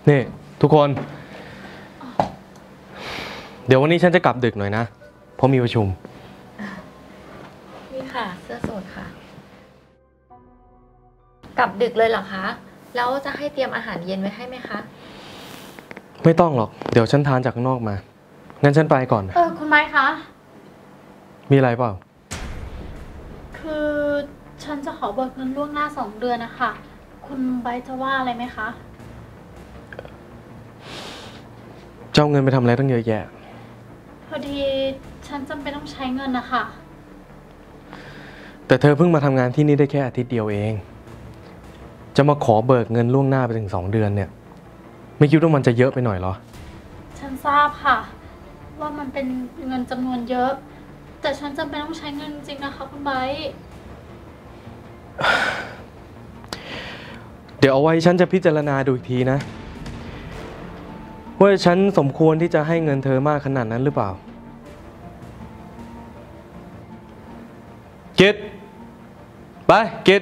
นี่ทุกคนเดี๋ยววันนี้ฉันจะกลับดึกหน่อยนะเพราะมีประชุมนี่ค่ะเสื้อสูทค่ะกลับดึกเลยเหรอคะแล้วจะให้เตรียมอาหารเย็นไว้ให้ไหมคะไม่ต้องหรอกเดี๋ยวฉันทานจากข้างนอกมางั้นฉันไปก่อนคุณไม้คะมีอะไรเปล่าคือฉันจะขอเบิกเงินล่วงหน้า2 เดือนนะคะคุณไบร์ทจะว่าอะไรไหมคะเจ้าเงินไปทำอะไรตั้งเยอะแยะพอดีฉันจำเป็นต้องใช้เงินนะคะแต่เธอเพิ่งมาทำงานที่นี่ได้แค่อาทิตย์เดียวเองจะมาขอเบิกเงินล่วงหน้าไปถึง2 เดือนเนี่ยไม่คิดว่ามันจะเยอะไปหน่อยเหรอฉันทราบค่ะว่ามันเป็นเงินจำนวนเยอะแต่ฉันจำเป็นต้องใช้เงินจริงนะคะคุณไบร์ทเดี๋ยวเอาไว้ฉันจะพิจารณาดูอีกทีนะว่าฉันสมควรที่จะให้เงินเธอมากขนาดนั้นหรือเปล่ากิตไปกิต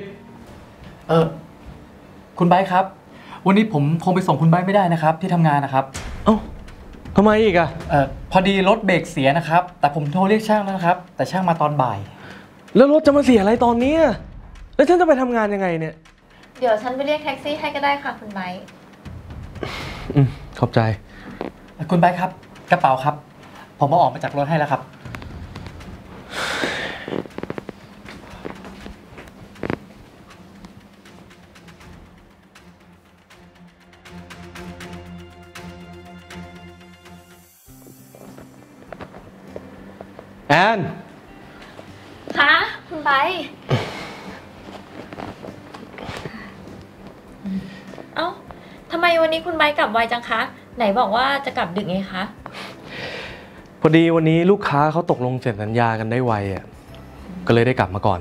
คุณไบร์ทครับวันนี้ผมคงไปส่งคุณไบร์ทไม่ได้นะครับที่ทำงานนะครับเอ้าทำไมอีกอะพอดีรถเบรกเสียนะครับแต่ผมโทรเรียกช่างแล้วนะครับแต่ช่างมาตอนบ่ายแล้วรถจะมาเสียอะไรตอนนี้แล้วฉันจะไปทำงานยังไงเนี่ยเดี๋ยวฉันไปเรียกแท็กซี่ให้ก็ได้ค่ะคุณไบร์ทขอบใจคุณไบร์ทครับกระเป๋าครับผมเอาออกมาจากรถให้แล้วครับแอนคะคุณไบร์ทเอ้าทำไมวันนี้คุณไบร์ทกลับไวจังคะไหนบอกว่าจะกลับดึกไงคะพอดีวันนี้ลูกค้าเขาตกลงเซ็นสัญญากันได้ไวก็เลยได้กลับมาก่อน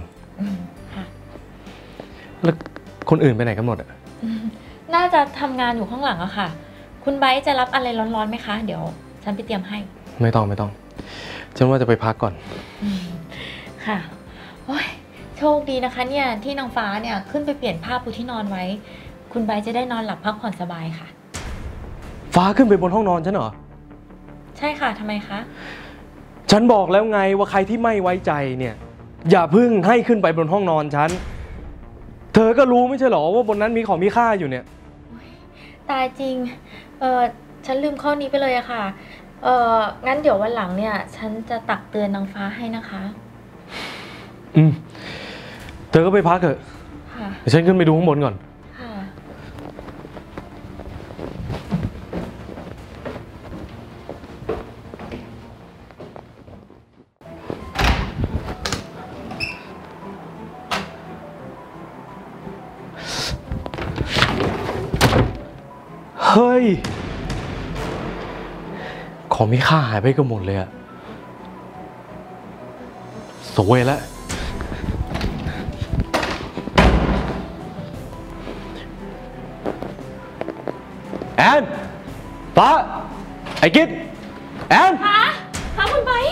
แล้วคนอื่นไปไหนกันหมดน่าจะทำงานอยู่ข้างหลังอะค่ะคุณไบร์ทจะรับอะไรร้อนๆไหมคะเดี๋ยวฉันไปเตรียมให้ไม่ต้องฉันว่าจะไปพักก่อนค่ะโอ้ยโชคดีนะคะเนี่ยที่นางฟ้าเนี่ยขึ้นไปเปลี่ยนผ้าปูที่นอนไว้คุณไบร์ทจะได้นอนหลับพักผ่อนสบายค่ะฟ้าขึ้นไปบนห้องนอนฉันเหรอใช่ค่ะทำไมคะฉันบอกแล้วไงว่าใครที่ไม่ไว้ใจเนี่ยอย่าพึ่งให้ขึ้นไปบนห้องนอนฉันเธอก็รู้ไม่ใช่หรอว่าบนนั้นมีของมีค่าอยู่เนี่ยตายจริงฉันลืมข้อนี้ไปเลยอะค่ะงั้นเดี๋ยววันหลังเนี่ยฉันจะตักเตือนนางฟ้าให้นะคะเธอก็ไปพักเถอะเดี๋ยวฉันขึ้นไปดูข้างบนก่อนเฮ้ยของมีค่าหายไปก็หมดเลยอะสวยแล้วแอนฟ้าไอ้กิ๊ดแอนคะคุณไบร์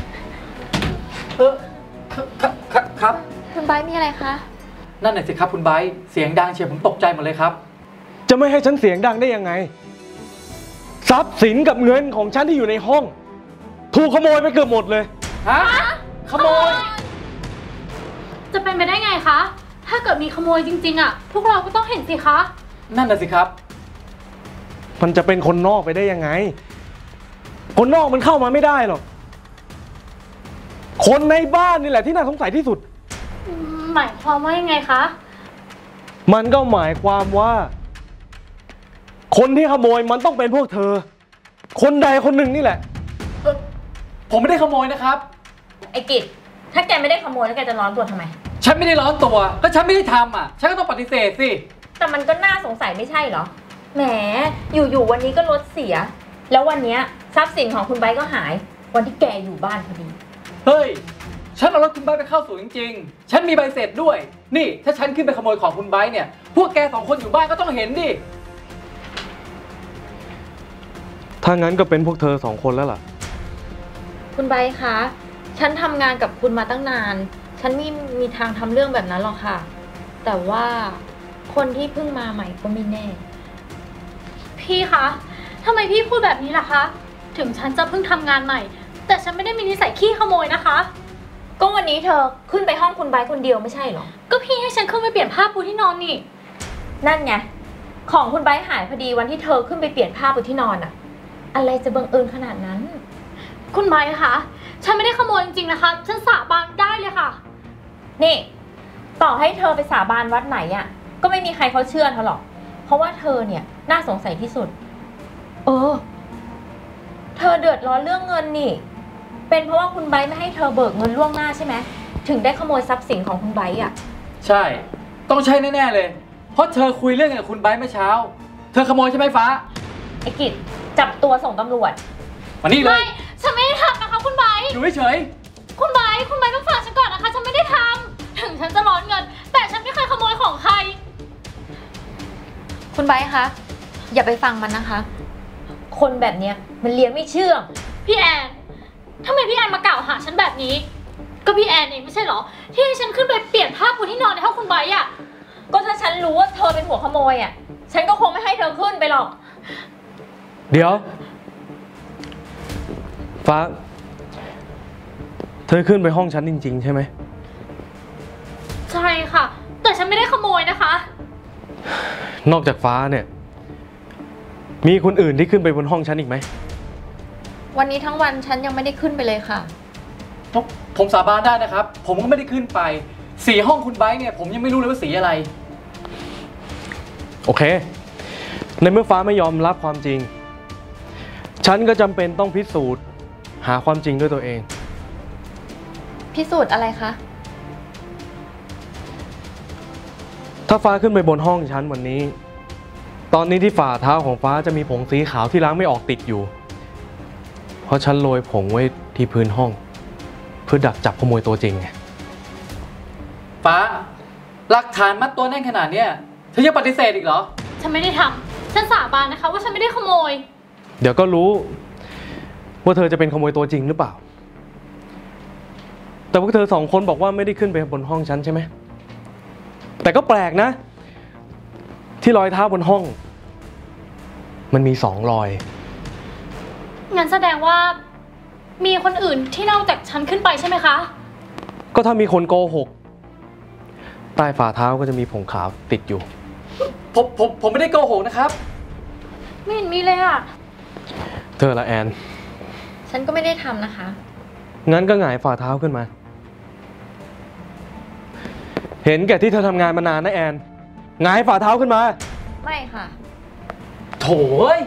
ทครับคุณไบร์ทมีอะไรคะนั่นน่ะสิครับคุณไบร์ทเสียงดังเชียวผมตกใจหมดเลยครับจะไม่ให้ฉันเสียงดังได้ยังไงทรัพย์สินกับเงินของฉันที่อยู่ในห้องถูกขโมยไปเกือบหมดเลยฮะขโมยจะเป็นไปได้ไงคะถ้าเกิดมีขโมยจริงๆพวกเราก็ต้องเห็นสิคะนั่นน่ะสิครับมันจะเป็นคนนอกไปได้ยังไงคนนอกมันเข้ามาไม่ได้หรอกคนในบ้านนี่แหละที่น่าสงสัยที่สุดหมายความว่ายังไงคะมันก็หมายความว่าคนที่ขโมยมันต้องเป็นพวกเธอคนใดคนหนึ่งนี่แหละผมไม่ได้ขโมยนะครับไอ้กิจถ้าแกไม่ได้ขโมยแล้วแกจะร้อนตัวทำไมฉันไม่ได้ร้อนตัวก็ฉันไม่ได้ทำฉันก็ต้องปฏิเสธสิแต่มันก็น่าสงสัยไม่ใช่เหรอแหมอยู่วันนี้ก็รถเสียแล้ววันนี้ทรัพย์สินของคุณไบร์ทก็หายวันที่แกอยู่บ้านพอดีเฮ้ยฉันเอารถคุณไบร์ทไปเข้าสู่จริงๆฉันมีใบเสร็จด้วยนี่ถ้าฉันขึ้นไปขโมยของคุณไบร์ทเนี่ยพวกแก2 คนอยู่บ้านก็ต้องเห็นดิถ้างั้นก็เป็นพวกเธอ2 คนแล้วล่ะคุณไบร์ทคะฉันทำงานกับคุณมาตั้งนานฉันไม่มีทางทำเรื่องแบบนั้นหรอกค่ะแต่ว่าคนที่เพิ่งมาใหม่ก็ไม่แน่พี่คะทำไมพี่พูดแบบนี้ล่ะคะ ถึงฉันจะเพิ่งทำงานใหม่ แต่ฉันไม่ได้มีนิสัยขี้ขโมยนะคะก็วันนี้เธอขึ้นไปห้องคุณไบร์ทคนเดียวไม่ใช่เหรอก็พี่ให้ฉันขึ้นไปเปลี่ยนผ้าปูที่นอนนี่นั่นไง ของคุณไบร์ทหายพอดีวันที่เธอขึ้นไปเปลี่ยนผ้าบนที่นอนอะอะไรจะบังเอิญขนาดนั้นคุณไบร์ทคะฉันไม่ได้ขโมยจริงๆนะคะ ฉันสาบานได้เลยค่ะนี่ ต่อให้เธอไปสาบานวัดไหนอะก็ไม่มีใครเขาเชื่อเธอหรอก เพราะว่าเธอเนี่ยน่าสงสัยที่สุด เธอเดือดร้อนเรื่องเงินนี่ เป็นเพราะว่าคุณไบร์ทไม่ให้เธอเบิกเงินล่วงหน้าใช่ไหมถึงได้ขโมยทรัพย์สินของคุณไบร์ทอะใช่ ต้องใช่แน่ๆเลย เพราะเธอคุยเรื่องกับคุณไบร์ทเมื่อเช้า เธอขโมยใช่ไหมฟ้าไอ้กิจจับตัวส่งตำรวจมานี่เลไม่ยฉันไม่ได้ทำนะคะคุณไบร์ทอยู่เฉยคุณไบร์ทต้องฟังฉันก่อนนะคะ ฉันไม่ได้ทำถึงฉันจะร้อนเงิน แต่ฉันไม่เคยขโมยของใครคุณไบร์ทคะอย่าไปฟังมันนะคะ คนแบบเนี้ยมันเลี้ยงไม่เชื่องพี่แอนทำไมพี่แอนมากล่าวหาฉันแบบนี้ ก็พี่แอนเองไม่ใช่เหรอ ที่ให้ฉันขึ้นไปเปลี่ยนผ้าปูที่นอนในห้องคุณไบร์ทอะก็ถ้าฉันรู้ว่าเธอเป็นหัวขโมยอ่ะ ฉันก็คงไม่ให้เธอขึ้นไปหรอกเดี๋ยว ฟ้า เธอขึ้นไปห้องฉันจริงๆใช่ไหมใช่ค่ะ แต่ฉันไม่ได้ขโมยนะคะนอกจากฟ้าเนี่ย มีคนอื่นที่ขึ้นไปบนห้องฉันอีกไหมวันนี้ทั้งวันฉันยังไม่ได้ขึ้นไปเลยค่ะๆผมสาบานได้นะครับ ผมก็ไม่ได้ขึ้นไป สีห้องคุณไบร์ทเนี่ยผมยังไม่รู้เลยว่าสีอะไรโอเค ในเมื่อฟ้าไม่ยอมรับความจริง ฉันก็จำเป็นต้องพิสูจน์หาความจริงด้วยตัวเองพิสูจน์อะไรคะถ้าฟ้าขึ้นไปบนห้องฉันวันนี้ ตอนนี้ที่ฝ่าเท้าของฟ้าจะมีผงสีขาวที่ล้างไม่ออกติดอยู่ เพราะฉันโรยผงไว้ที่พื้นห้อง เพื่อดักจับขโมยตัวจริงไงฟ้า หลักฐานมัดตัวแน่นขนาดเนี้ยเธอยังปฏิเสธอีกเหรอฉันไม่ได้ทำฉันสาบานนะคะ ว่าฉันไม่ได้ขโมยเดี๋ยวก็รู้ว่าเธอจะเป็นขโมยตัวจริงหรือเปล่า แต่พวกเธอสองคนบอกว่าไม่ได้ขึ้นไปบนห้องฉันใช่ไหม แต่ก็แปลกนะ ที่รอยเท้าบนห้อง มันมี2 รอยงั้นแสดงว่ามีคนอื่นที่นอกจากฉันขึ้นไปใช่ไหมคะก็ถ้ามีคนโกหก ใต้ฝ่าเท้าก็จะมีผงขาวติดอยู่ผมไม่ได้โกหกนะครับไม่เห็นมีเลยอะเธอละแอนฉันก็ไม่ได้ทำนะคะงั้นก็หงายฝ่าเท้าขึ้นมา เห็นแก่ที่เธอทำงานมานานนะแอนหงายฝ่าเท้าขึ้นมาไม่ค่ะโถ่เอ้ย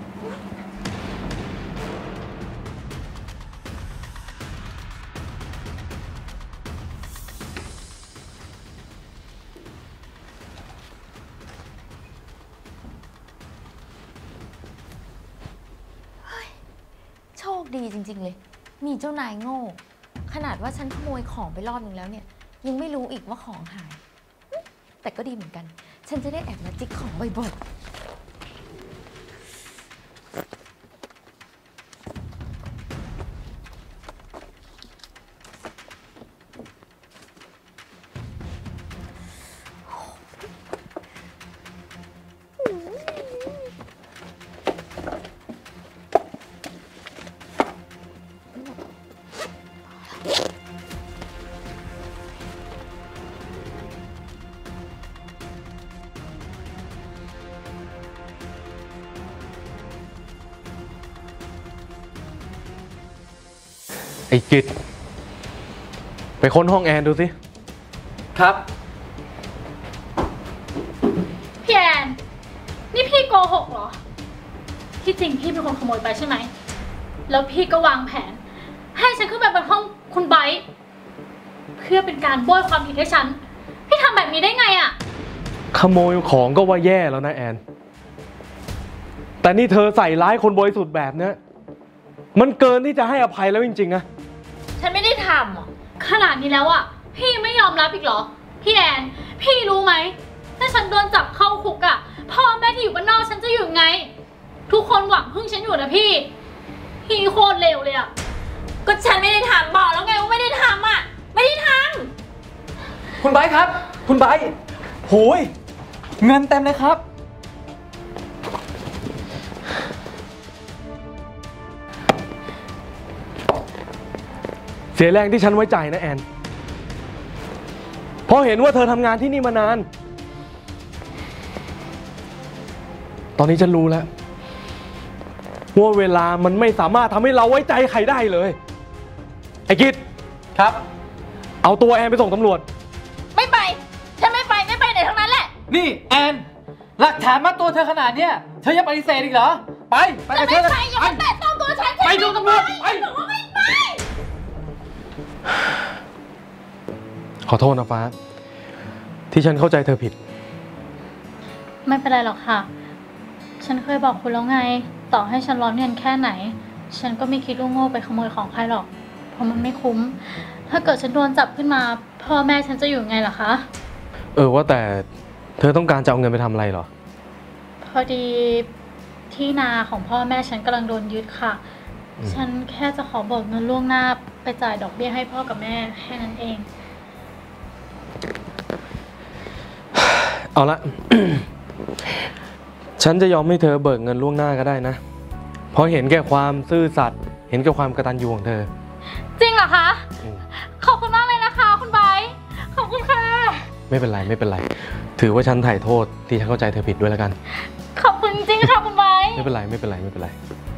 โชคดีจริงๆเลย มีเจ้านายโง่ ขนาดว่าฉันขโมยของไปรอบนึงแล้วเนี่ย ยังไม่รู้อีกว่าของหาย แต่ก็ดีเหมือนกัน ฉันจะได้แอบมาจิกของบ่อยไอ้กิจไปค้นห้องแอนดูสิครับพี่แอน นี่พี่โกหกเหรอ ที่จริงพี่เป็นคนขโมยไปใช่ไหม แล้วพี่ก็วางแผน ให้ฉันขึ้นไปบนห้องคุณไบร์ทเพื่อเป็นการโบยความผิดให้ฉัน พี่ทำแบบนี้ได้ไงอะขโมยของก็ว่าแย่แล้วนะแอน แต่นี่เธอใส่ร้ายคนบริสุทธิ์แบบเนี้ยมันเกินที่จะให้อภัยแล้วจริงๆนะๆ ฉันไม่ได้ทำอ่ะขนาดนี้แล้วอะพี่ไม่ยอมรับอีกเหรอ พี่แอน พี่รู้ไหม ถ้าฉันโดนจับเข้าคุกอะพ่อแม่ที่อยู่บ้านนอกฉันจะอยู่ไง ทุกคนหวังพึ่งฉันอยู่นะพี่ พี่โคตรเลวเลยอะก็ฉันไม่ได้ทำบอกแล้วไงว่าไม่ได้ทำอ่ะ ไม่ได้ทคุณไบร์ทครับ คุณไบร์ทโหยเงินเต็มเลยครับเสียแรงที่ฉันไว้ใจนะแอนเพราะเห็นว่าเธอทำงานที่นี่มานาน ตอนนี้ฉันรู้แล้วว่าเวลามันไม่สามารถทำให้เราไว้ใจใครได้เลย ไอ้กิจครับเอาตัวแอนไปส่งตำรวจไม่ไป ฉันไม่ไปไหนทั้งนั้นแหละนี่แอน หลักฐานมัดตัวเธอขนาดเนี้ยเธอยังปฏิเสธอีกเหรอ ไปจะกับไม่เธอไปอย่ามาแตะต้องตัวฉันไปดูตำรวจไปบอกว่าไม่ไปขอโทษนะฟ้า ที่ฉันเข้าใจเธอผิดไม่เป็นไรหรอกค่ะ ฉันเคยบอกคุณแล้วไง ต่อให้ฉันร้อนเงินแค่ไหน ฉันก็ไม่คิดว่าโง่ไปขโมยของใครหรอก เพราะมันไม่คุ้ม ถ้าเกิดฉันโดนจับขึ้นมา พ่อแม่ฉันจะอยู่ไงล่ะคะว่าแต่เธอต้องการจะเอาเงินไปทำอะไรเหรอพอดีที่นาของพ่อแม่ฉันกำลังโดนยึดค่ะ ฉันแค่จะขอเบิกเงินล่วงหน้าไปจ่ายดอกเบี้ยให้พ่อกับแม่แค่นั้นเองเอาละ ฉันจะยอมให้เธอเบิกเงินล่วงหน้าก็ได้นะ เพราะเห็นแก่ความซื่อสัตย์ เห็นแก่ความกตัญญูของเธอจริงเหรอคะอืมขอบคุณมากเลยนะคะ คุณไบร์ทขอบคุณค่ะไม่เป็นไรไม่เป็นไร ถือว่าฉันไถ่โทษที่ฉันเข้าใจเธอผิดด้วยแล้วกันขอบคุณจริงค่ะคุณไบร์ทไม่เป็นไรไม่เป็นไรไม่เป็นไร